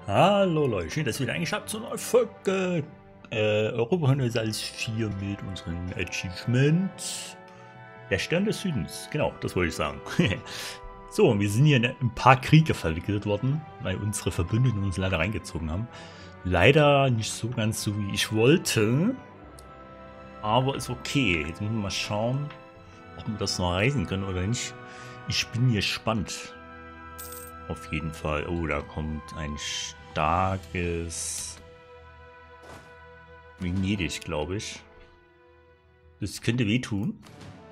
Hallo Leute, schön, dass ihr wieder eingeschaltet habt zu einer Folge Europa Salz 4 mit unserem Achievement der Stern des Südens. Genau, das wollte ich sagen. So, wir sind hier in ein paar Kriege verwickelt worden, weil unsere Verbündeten uns leider reingezogen haben. Leider nicht so ganz so, wie ich wollte. Aber ist okay. Jetzt müssen wir mal schauen, ob wir das noch reisen können oder nicht. Ich bin gespannt. Auf jeden Fall. Oh, da kommt ein starkes Venedig, glaube ich. Das könnte wehtun.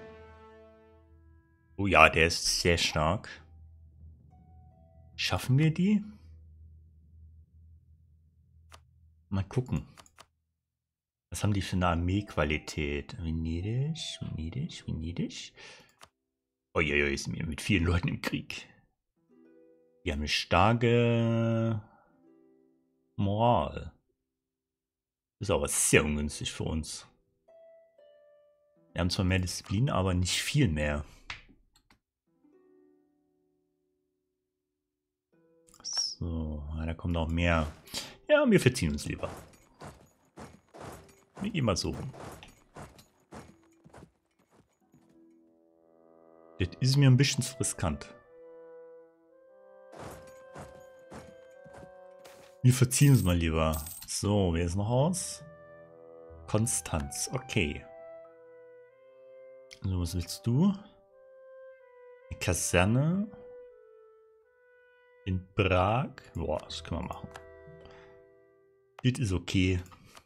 Oh ja, der ist sehr stark. Schaffen wir die? Mal gucken. Was haben die für eine Armeequalität? Venedig, Venedig, Venedig. Oh ja, ja, sind wir mit vielen Leuten im Krieg. Die haben eine starke Moral. Ist aber sehr ungünstig für uns. Wir haben zwar mehr Disziplin, aber nicht viel mehr. So, da kommt noch mehr. Ja, wir verziehen uns lieber. Wir gehen mal so rum. Das ist mir ein bisschen zu riskant. Wir verziehen uns mal lieber. So, wer ist noch aus? Konstanz, okay. So, was willst du? Eine Kaserne. In Prag. Boah, das können wir machen. Das ist okay.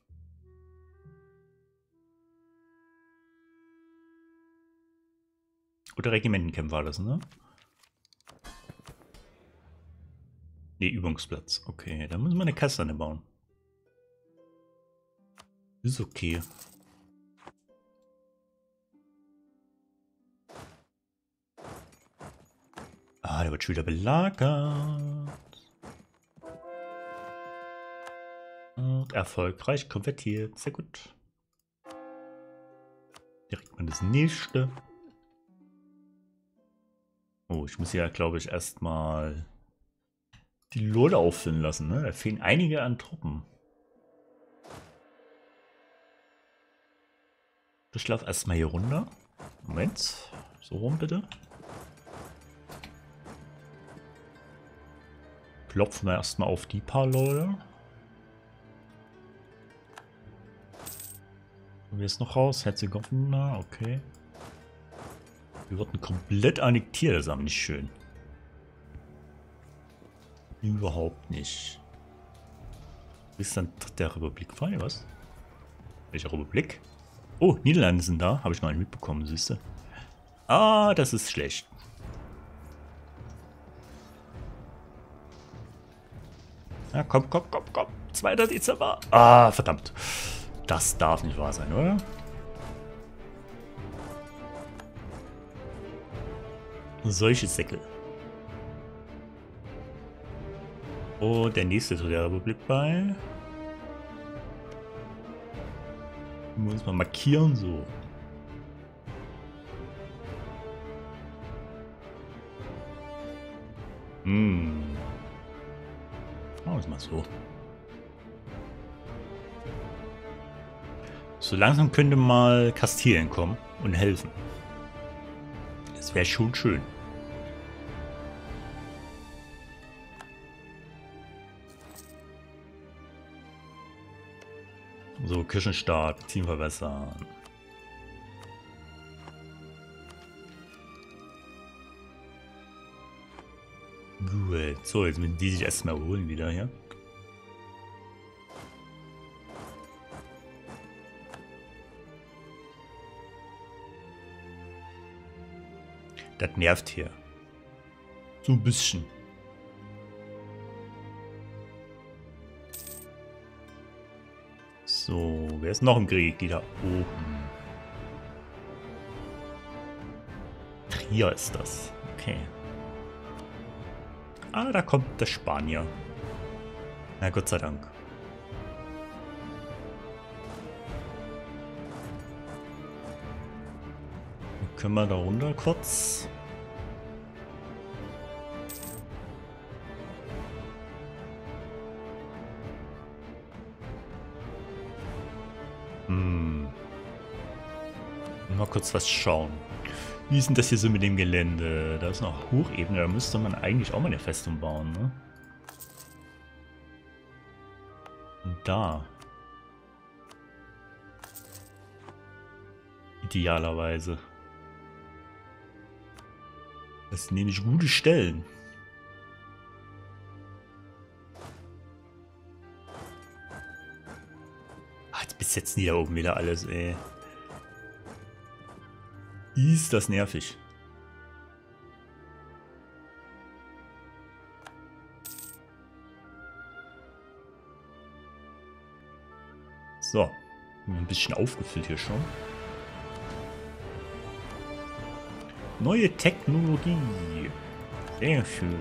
Oder Regimentenkämpfer war das, ne? Ne, Übungsplatz. Okay, dann müssen wir eine Kaserne bauen. Ist okay. Ah, der wird schon wieder belagert. Und erfolgreich konvertiert. Sehr gut. Direkt mal das nächste. Oh, ich muss ja, glaube ich, erstmal die Lode auffüllen lassen. Ne? Da fehlen einige an Truppen. Ich laufe erstmal hier runter. Moment. So rum bitte. Klopfen wir erstmal auf die paar Leute. Und wir jetzt noch raus. Herzegowina, okay. Wir wurden komplett annektiert, das ist aber nicht schön. Überhaupt nicht. Ist dann der Republik frei, was? Welche Republik? Oh, Niederlande sind da. Habe ich noch nicht mitbekommen, siehst du. Ah, das ist schlecht. Ja, komm, komm, komm, komm. 2. Dezember. Ah, verdammt. Das darf nicht wahr sein, oder? Solche Säckel. Oh, der nächste zu der Republik bei. Wir müssen mal markieren, so. Machen wir es mal so. So langsam könnte mal Kastilien kommen und helfen. Das wäre schon schön. So, Küchenstaat, Team verbessern. Gut, so, jetzt müssen die sich erstmal holen wieder hier. Das nervt hier. So ein bisschen. So, wer ist noch im Krieg? Die da oben. Trier ist das. Okay. Ah, da kommt der Spanier. Na Gott sei Dank. Dann können wir da runter kurz. Hm. Mal kurz was schauen. Wie ist denn das hier so mit dem Gelände? Da ist noch Hochebene, da müsste man eigentlich auch mal eine Festung bauen, ne? Und da. Idealerweise. Das sind nämlich gute Stellen. Ah, jetzt besetzen die da oben wieder alles, ey. Ist das nervig. So. Ein bisschen aufgefüllt hier schon. Neue Technologie. Sehr schön.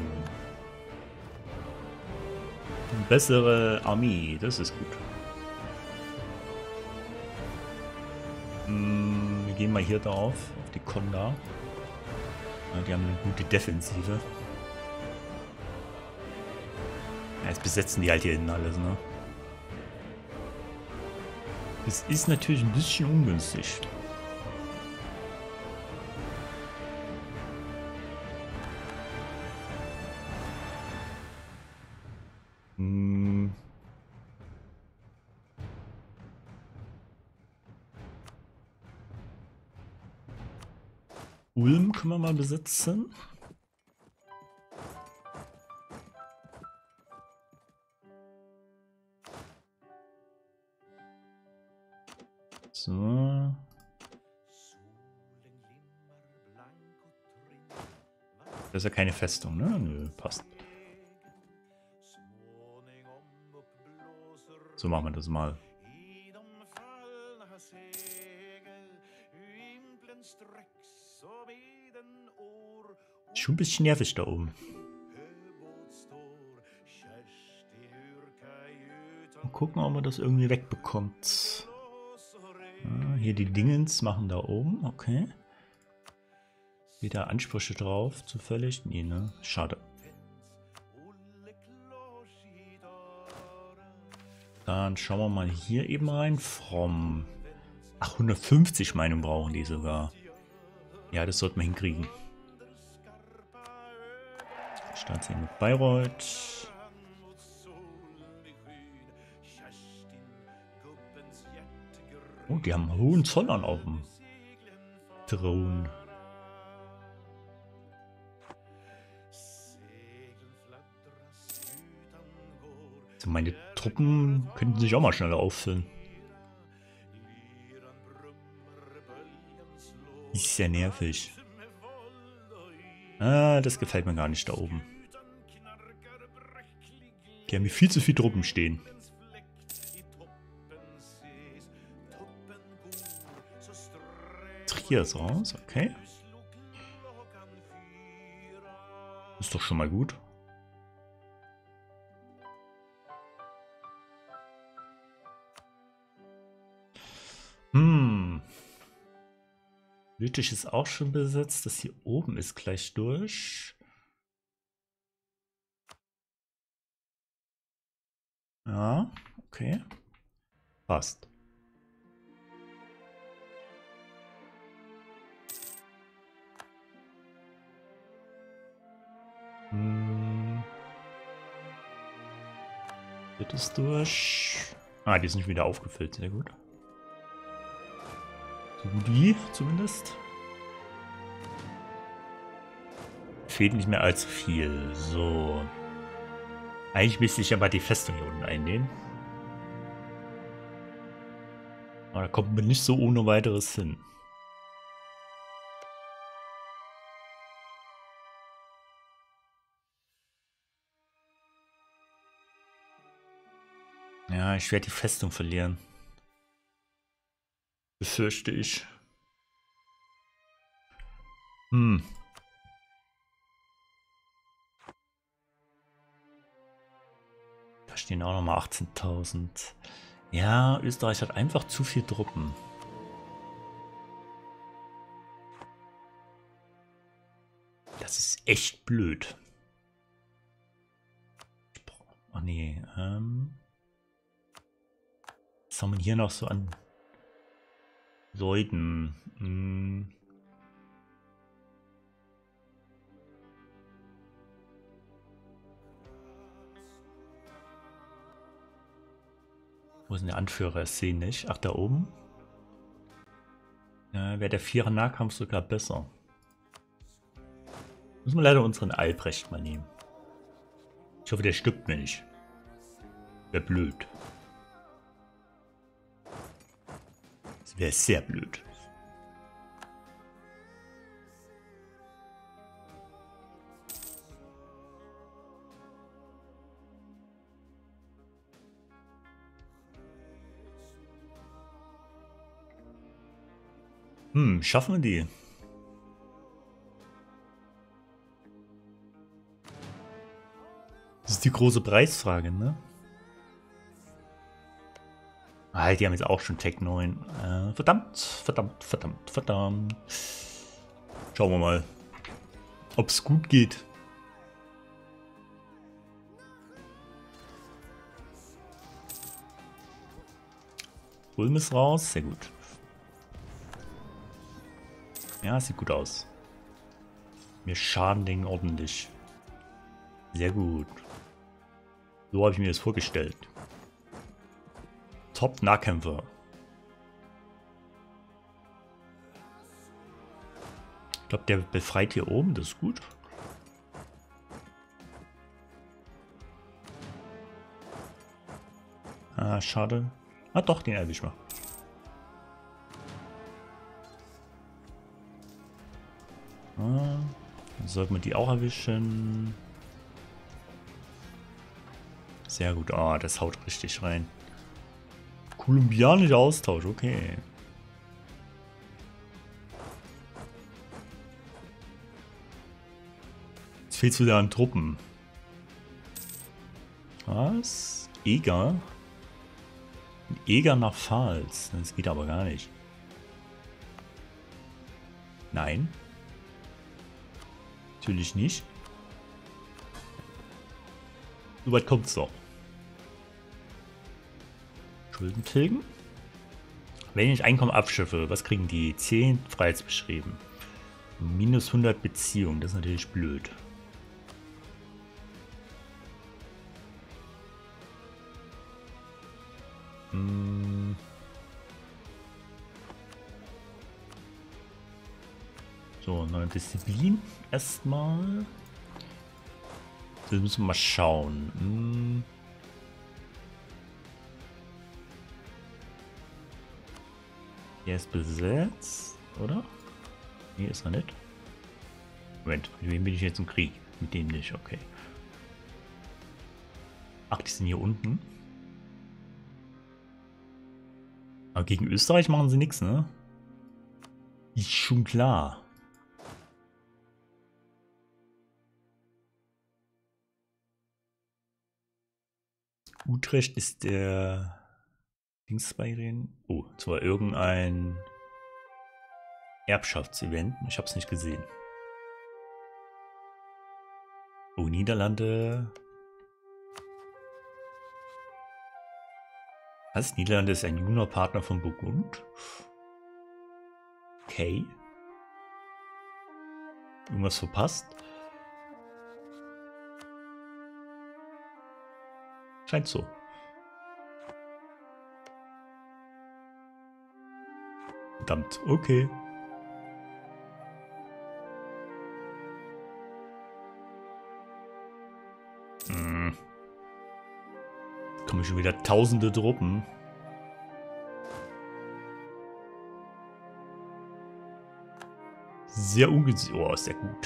Eine bessere Armee. Das ist gut. Wir gehen mal hier drauf. Auf die Konda. Ja, die haben eine gute Defensive. Ja, jetzt besetzen die halt hier hinten alles, ne? Das ist natürlich ein bisschen ungünstig. Ulm können wir mal besitzen. So. Das ist ja keine Festung, ne? Nö, passt. So machen wir das mal. Schon ein bisschen nervig da oben. Mal gucken, ob man das irgendwie wegbekommt. Ah, hier die Dingens machen da oben, okay. Wieder Ansprüche drauf, zufällig? Nee, ne? Schade. Dann schauen wir mal hier eben rein. From. Ach, 150 Meinung brauchen die sogar. Ja, das sollten wir hinkriegen. Staatsziel mit Bayreuth. Oh, die haben Hohenzollern auf dem Thron. Also meine Truppen könnten sich auch mal schneller auffüllen. Ist ja nervig. Ah, das gefällt mir gar nicht da oben. Die haben hier viel zu viele Truppen stehen. Trier ist raus, okay. Ist doch schon mal gut. Lüttich ist auch schon besetzt. Das hier oben ist gleich durch. Ja, okay. Passt. Wird es durch? Ah, die sind wieder aufgefüllt. Sehr gut. So gut wie, zumindest. Fehlt nicht mehr allzu viel. So. Eigentlich müsste ich aber die Festung hier unten einnehmen. Aber da kommt man nicht so ohne weiteres hin. Ja, ich werde die Festung verlieren. Befürchte ich. Da stehen auch nochmal 18.000. Ja, Österreich hat einfach zu viel Truppen. Das ist echt blöd. Ach nee, was haben wir hier noch so an Sollten. Wo ist denn der Anführer? Ich sehe nicht. Ach, da oben. Ja, wäre der Vierer Nahkampf sogar besser. Müssen wir leider unseren Albrecht mal nehmen. Ich hoffe, der stirbt mir nicht. Wäre blöd. Das wäre sehr blöd. Schaffen wir die? Das ist die große Preisfrage, ne? Ah, die haben jetzt auch schon Tech 9. Verdammt, verdammt, verdammt, verdammt. Schauen wir mal, ob es gut geht. Ulm ist raus, sehr gut. Ja, sieht gut aus. Wir schaden den ordentlich. Sehr gut. So habe ich mir das vorgestellt. Top-Nahkämpfer. Ich glaube, der befreit hier oben, das ist gut. Ah, schade. Ah doch, den erwischen wir. Ah, dann sollten wir die auch erwischen. Sehr gut. Ah, das haut richtig rein. Kolumbianischer Austausch, okay. Jetzt fehlt es wieder an Truppen. Was? Eger? Eger nach Pfalz. Das geht aber gar nicht. Nein. Natürlich nicht. So weit kommt es doch. Schulden tilgen. Wenn ich Einkommen abschiffe, was kriegen die? 10 freiheitsbeschrieben. Minus 100 Beziehungen, das ist natürlich blöd. So, neue Disziplin erstmal. Das müssen wir mal schauen. Der ist besetzt, oder? Nee, ist er nicht. Moment, mit wem bin ich jetzt im Krieg? Mit dem nicht, okay. Ach, die sind hier unten. Aber gegen Österreich machen sie nichts, ne? Ist schon klar. Utrecht ist der Dings bei denen. Oh, zwar irgendein Erbschaftsevent. Ich habe es nicht gesehen. Oh, Niederlande. Was? Niederlande ist ein Juniorpartner von Burgund? Okay. Irgendwas verpasst? Scheint so. Verdammt, okay. Kommen schon wieder tausende Truppen. Sehr ungünstig. Oh, sehr gut.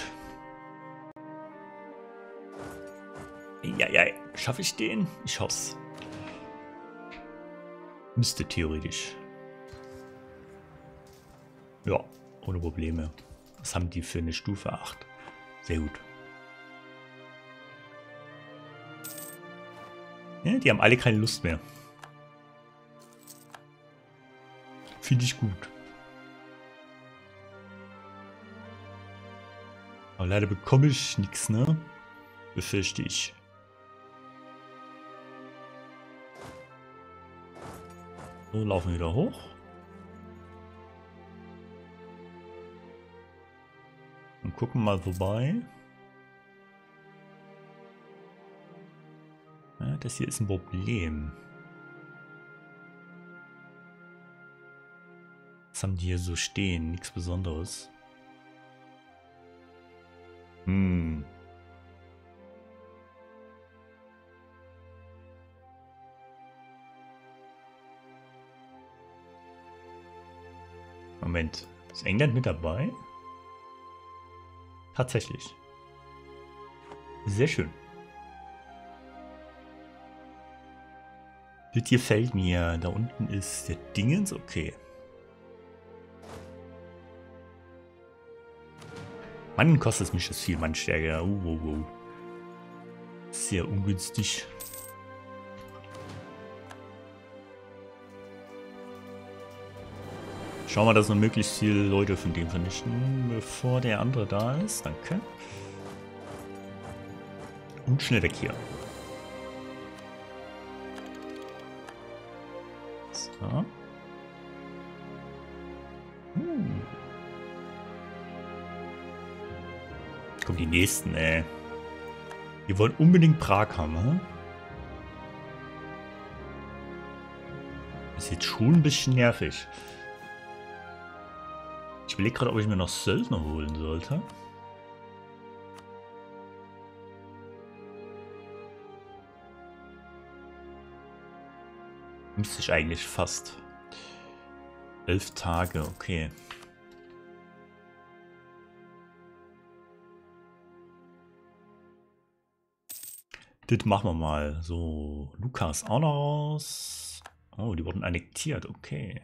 Ja, schaffe ich den? Ich hoffe es. Müsste theoretisch. Ja, ohne Probleme. Was haben die für eine Stufe 8? Sehr gut. Ja, die haben alle keine Lust mehr. Finde ich gut. Aber leider bekomme ich nichts, ne? Befürchte ich. So, laufen wir wieder hoch. gucken mal vorbei. Ja, das hier ist ein Problem. Was haben die hier so stehen? Nichts Besonderes. Hm. Moment. Ist England mit dabei? Tatsächlich. Sehr schön. Das gefällt mir. Da unten ist der Dingens. Okay. Mann, kostet mich das viel Mannstärke. Sehr ungünstig. Schauen wir, dass wir möglichst viele Leute von dem vernichten, bevor der andere da ist. Danke. Und schnell weg hier. So. Kommen die nächsten, ey. Wir wollen unbedingt Prag haben, hm? Das ist jetzt schon ein bisschen nervig. Ich überlege gerade, ob ich mir noch Söldner holen sollte. Müsste ich eigentlich fast. 11 Tage, okay. Das machen wir mal. So, Lukas auch noch raus. Oh, die wurden annektiert, okay.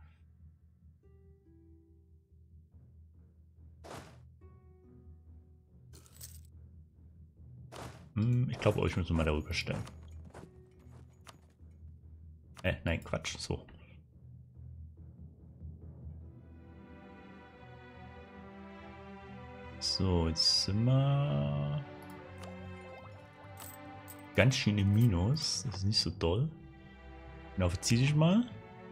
Ich glaube, euch müssen wir mal darüber stellen. Nein, Quatsch, so. So, jetzt sind wir ganz schön im Minus. Das ist nicht so doll. Genau, verzieh dich mal.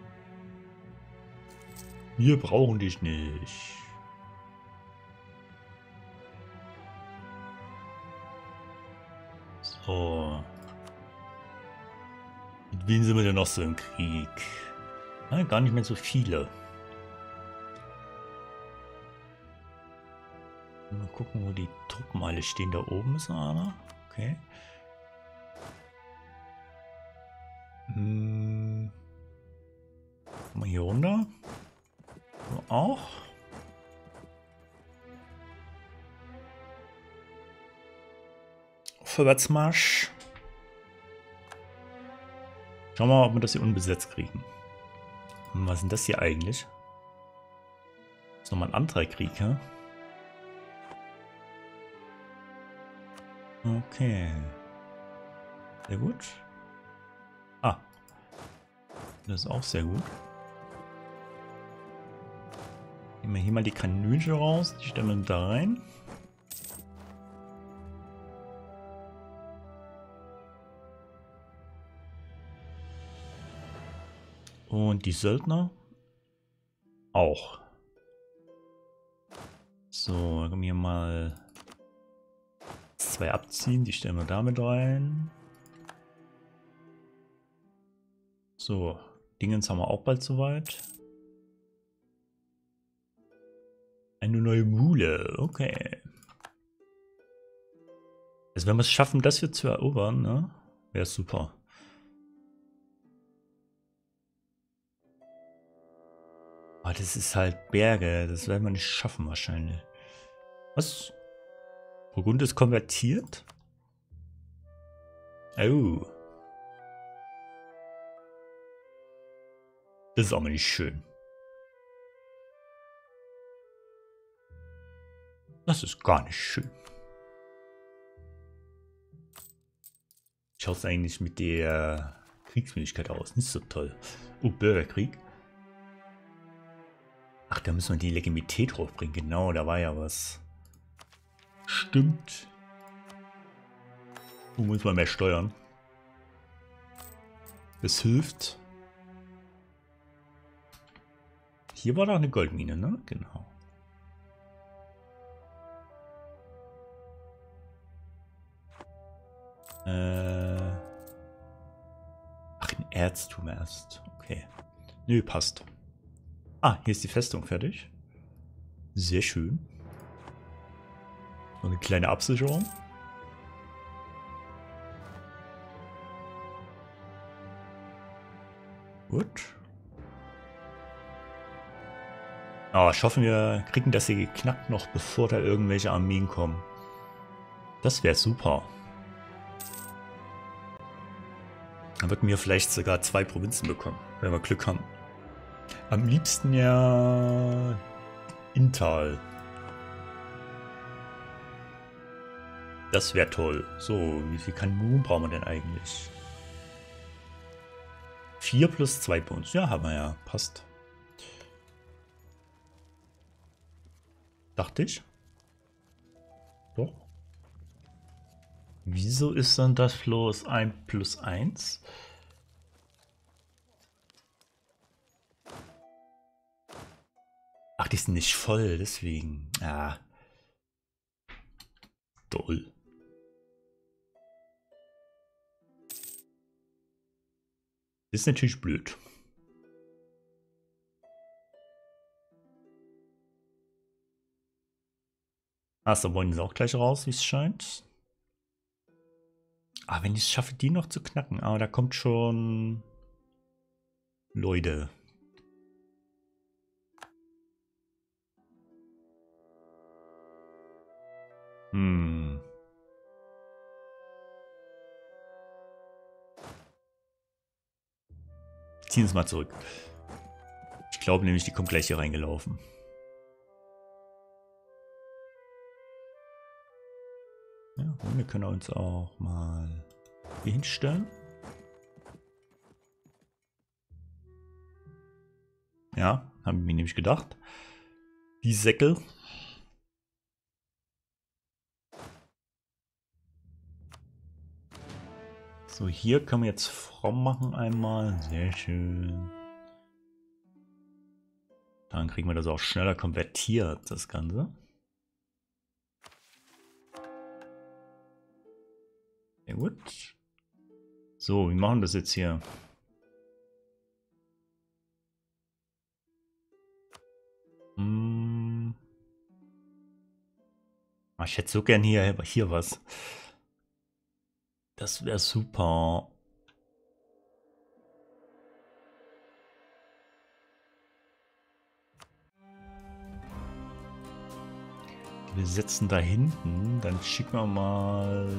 Wir brauchen dich nicht. So. Mit wem sind wir denn noch so im Krieg? Na, gar nicht mehr so viele. Mal gucken, wo die Truppen alle stehen. Da oben ist einer. Okay. Mal hier runter. So, auch. Vorwärtsmarsch. Schauen wir mal, ob wir das hier unbesetzt kriegen. Was ist denn das hier eigentlich? Das ist nochmal ein anderer Krieg, ja? Okay. Sehr gut. Ah. Das ist auch sehr gut. Nehmen wir hier mal die Kanüle raus. Die stellen wir da rein. Und die Söldner auch. So, dann können wir hier mal 2 abziehen. Die stellen wir damit rein. So, Dingens haben wir auch bald soweit. Eine neue Mule, okay. Also wenn wir es schaffen, das hier zu erobern, ne, wäre es super. Aber das ist halt Berge, das werden wir nicht schaffen wahrscheinlich. Was? Burgund ist konvertiert? Oh. Das ist auch mal nicht schön. Das ist gar nicht schön. Schaut es eigentlich mit der Kriegsmöglichkeit aus? Nicht so toll. Oh, Bürgerkrieg. Ach, da müssen wir die Legitimität hochbringen. Genau, da war ja was. Stimmt. Muss man mehr steuern. Das hilft. Hier war doch eine Goldmine, ne? Genau. Ach, ein Erztum erst. Okay. Nö, passt. Ah, hier ist die Festung fertig. Sehr schön. So eine kleine Absicherung. Gut. Aber ich hoffe, wir kriegen das hier geknackt noch, bevor da irgendwelche Armeen kommen. Das wäre super. Dann würden wir vielleicht sogar 2 Provinzen bekommen, wenn wir Glück haben. Am liebsten ja Inntal. Das wäre toll. So, wie viel Kanonen brauchen wir denn eigentlich? 4 plus 2 bei uns. Ja, haben wir ja. Passt. Dachte ich. Doch. Wieso ist dann das bloß 1 plus 1? Ach, die sind nicht voll, deswegen. Ah. Toll. Ist natürlich blöd. Achso, wollen sie auch gleich raus, wie es scheint. Ah, wenn ich es schaffe, die noch zu knacken. Aber da kommt schon Leute. Ziehen es mal zurück. Ich glaube nämlich, die kommt gleich hier reingelaufen. Ja, und wir können uns auch mal hier hinstellen. Ja, haben wir nämlich gedacht. Die Säcke. So, hier können wir jetzt fromm machen einmal. Sehr schön. Dann kriegen wir das auch schneller konvertiert, das Ganze. Sehr gut. So, wie machen wir das jetzt hier? Ich hätte so gern hier was. Das wäre super. Wir setzen da hinten, dann schicken wir mal.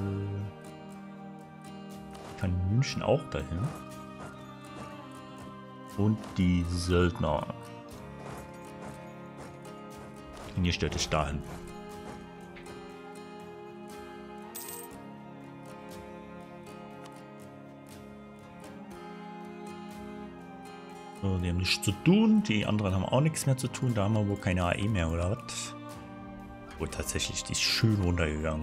Kann München auch dahin? Und die Söldner. Und ihr stellt euch dahin. So, die haben nichts zu tun, die anderen haben auch nichts mehr zu tun, da haben wir wohl keine AE mehr, oder was? Oh, tatsächlich, die ist schön runtergegangen.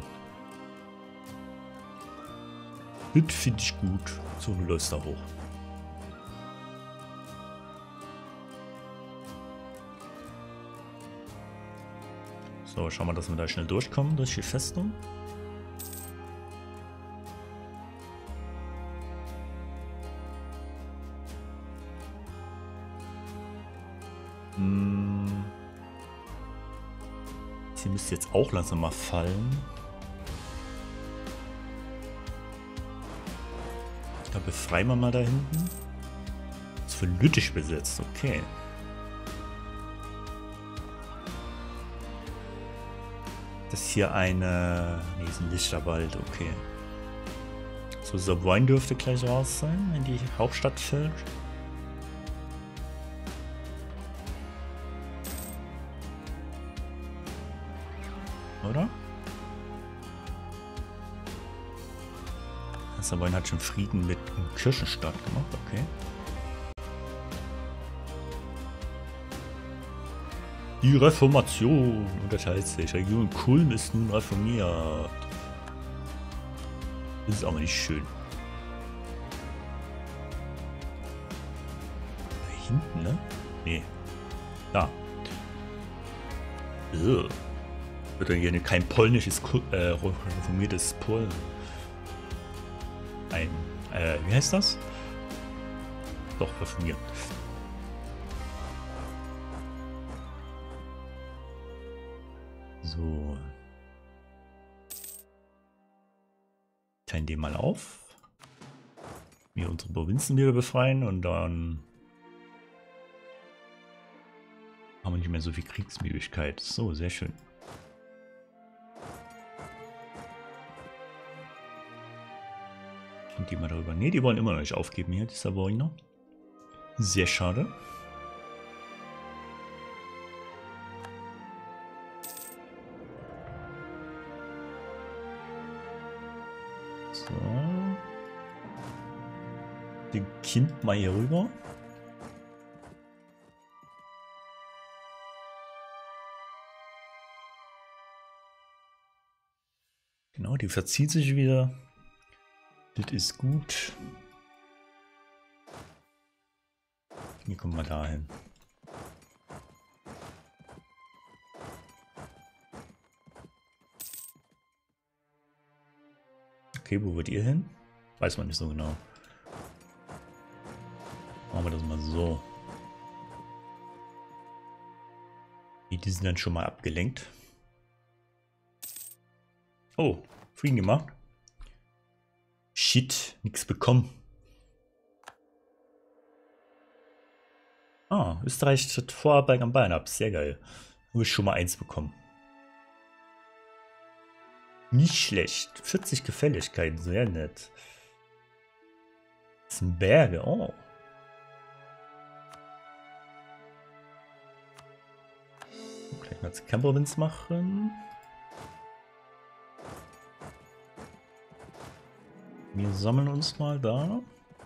Das finde ich gut. So, du läufst da hoch. So, schauen wir, dass wir da schnell durchkommen durch die Festung. Sie müsste jetzt auch langsam mal fallen. Da befreien wir mal da hinten. Das ist für Lüttich besetzt, okay. Das ist hier eine... Nee, ist ein Lichterwald, okay. So, Savoyen dürfte gleich raus sein, wenn die Hauptstadt fällt. Oder? Savoyen hat schon Frieden mit Kirchenstadt gemacht, okay. Die Reformation unterteilt sich. Region Kulm ist nun reformiert. Das ist aber nicht schön. Da hinten, ne? Nee. Da. Wird dann hier kein polnisches reformiertes Polen. wie heißt das? Doch, reformieren. So. Teilen den mal auf. Wir unsere Provinzen wieder befreien und dann haben wir nicht mehr so viel Kriegsmüdigkeit. So, sehr schön. Und die mal darüber. Ne, die wollen immer noch nicht aufgeben hier, die Savoyer. Sehr schade. So. Den Kind mal hier rüber. Genau, die verzieht sich wieder. Das ist gut. Hier kommen wir dahin. Okay, wo wollt ihr hin? Weiß man nicht so genau. Machen wir das mal so. Die sind dann schon mal abgelenkt. Oh, Frieden gemacht. Shit, nichts bekommen. Ah, Österreich hat Vorarbeit am Bein ab. Sehr geil. Habe ich schon mal 1 bekommen. Nicht schlecht. 40 Gefälligkeiten, sehr nett. Das sind Berge, oh. Gleich mal Camperwins machen. Wir sammeln uns mal da.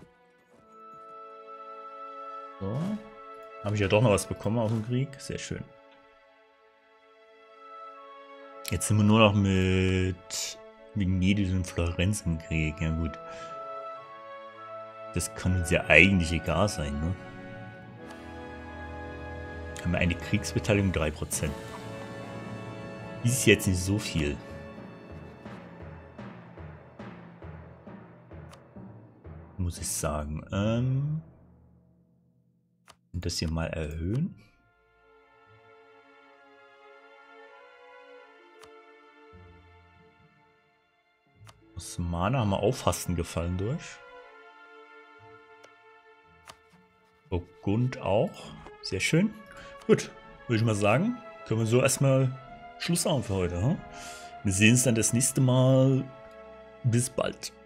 So. Habe ich ja doch noch was bekommen aus dem Krieg. Sehr schön. Jetzt sind wir nur noch mit Venedig und Florenz im Krieg. Ja gut. Das kann uns ja eigentlich egal sein, ne? Haben wir eine Kriegsbeteiligung 3%. Ist jetzt nicht so viel. Muss ich sagen. Und das hier mal erhöhen. Osmanen haben wir Auffasten gefallen durch. Burgund auch. Sehr schön. Gut, würde ich mal sagen, können wir so erstmal Schluss machen für heute. Hm? Wir sehen uns dann das nächste Mal. Bis bald.